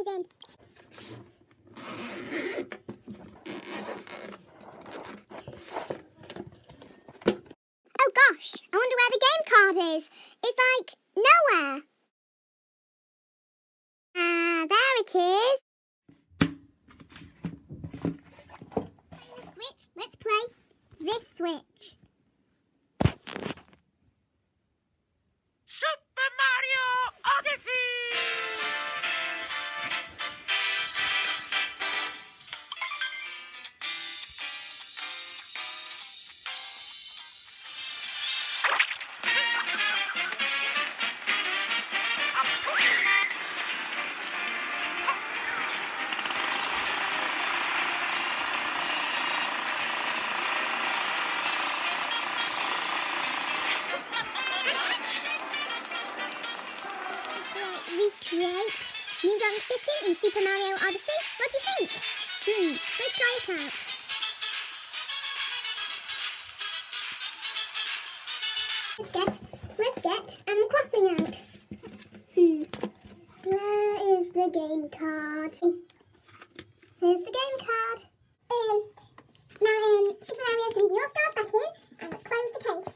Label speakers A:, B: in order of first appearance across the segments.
A: things in. Oh gosh, I wonder where the game card is. It's like nowhere. Ah, there it is. Switch. Let's play this switch.
B: Super Mario Odyssey!
A: Recreate New Donk City in Super Mario Odyssey. What do you think? Let's try it out. Let's get Animal Crossing out. Where is the game card? Here's the game card. Now Super Mario 3D All-Stars back in, and let's close the case.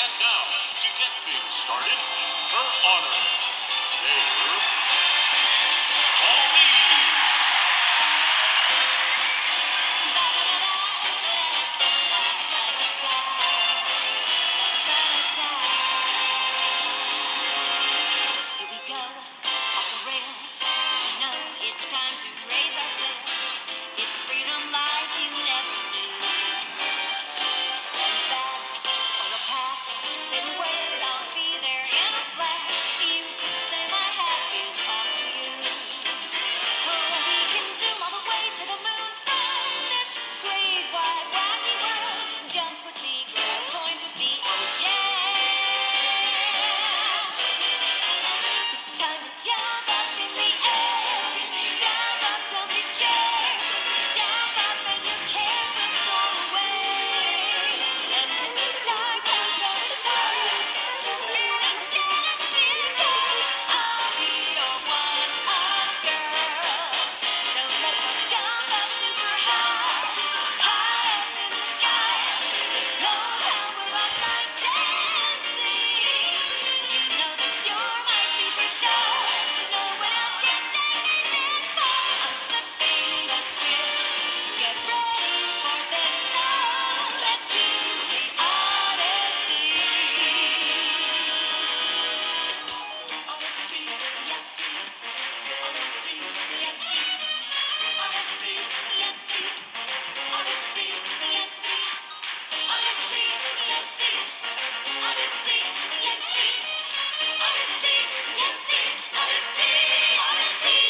C: And now, to get things started, her honor, Dave Pauline.
B: Here we go, off the rails. You know it's time to raise our sails. It's freedom like you never knew. Any bags or a pass, say the word, I'll be there in a flash. You could say my hat is off to you. Oh, we can zoom all the way to the moon from this great wide wacky world. Jump with me, grab coins with me, oh yeah. It's time to jump up in the air. Jump up, don't be scared. Jump up and your cares will soar away. And in the dark, I'll go to stars. In enchanted girl, I'll be your one-up girl. So let's all jump up super high, high up in the sky. There's no power of my dancing. You know that you're my superstar. No one else can take me this far. I'm flipping the switch. Get ready for this now. Let's do the Odyssey. Odyssey, yes, Odyssey, yes, Odyssey, yes, Odyssey, yes, Odyssey, yes, Odyssey, yes, Odyssey, yes, Odyssey, Odyssey.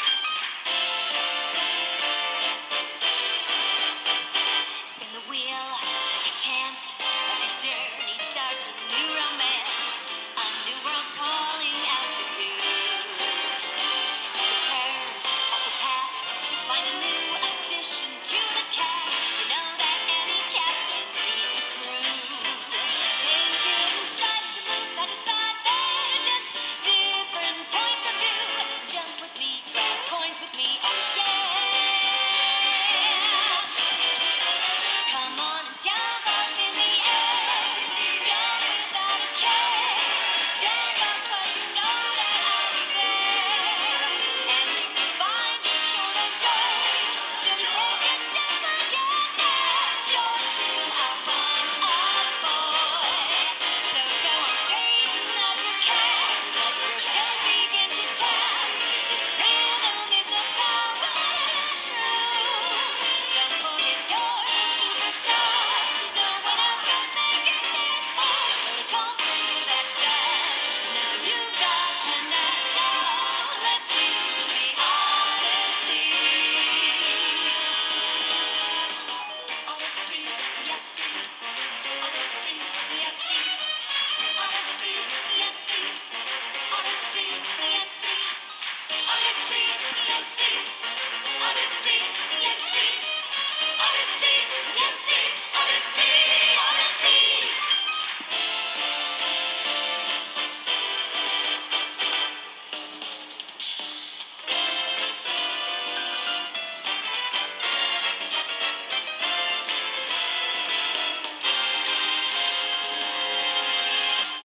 B: Spin the wheel, take a chance. Every journey starts a new romance. A new world's calling out to you. Turn off the path, find a new addition to the cast. You know that any captain needs a crew. Take it in strides and move side to side. They're just different points of view. Jump with me, grab coins with me, oh yeah. Come on and jump up in the air. Jump without a care. Jump up 'cause you know that I'll be there. And if you find you're short of joy, don't take a step again now. You're still a one-up boy. So go on, straighten up your cap. Let your toes begin to tap. This rhythm is a power true. Don't forget you're the superstar. No one else can make it this far. Come through that dash. Now you've got panache. Oh, let's do the Odyssey. Odyssey, yes, Odyssey, yes, Odyssey, yes, Odyssey, yes, Odyssey, yes, Odyssey, yes, Odyssey, yes, Odyssey.